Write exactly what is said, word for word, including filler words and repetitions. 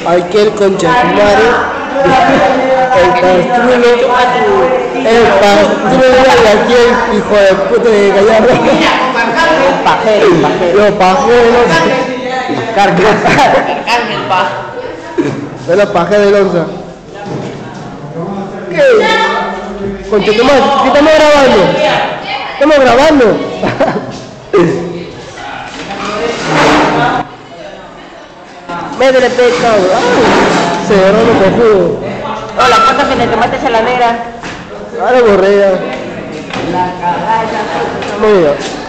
aquel concha de su madre, el pastrulo, el pastrulo y aquel hijo de puta de Gallardo. El pajero, el pajero. Los pajeros. Arcángel pa. De los pajeros de Lonza. ¿Qué? Concha de tu madre, ¿qué estamos grabando? Estamos grabando. Métele pecado. Se agarró los cojudos. Hola, ¿cuántas me le tomaste a la negra? Ahora borrea. La caballa. Muy bien.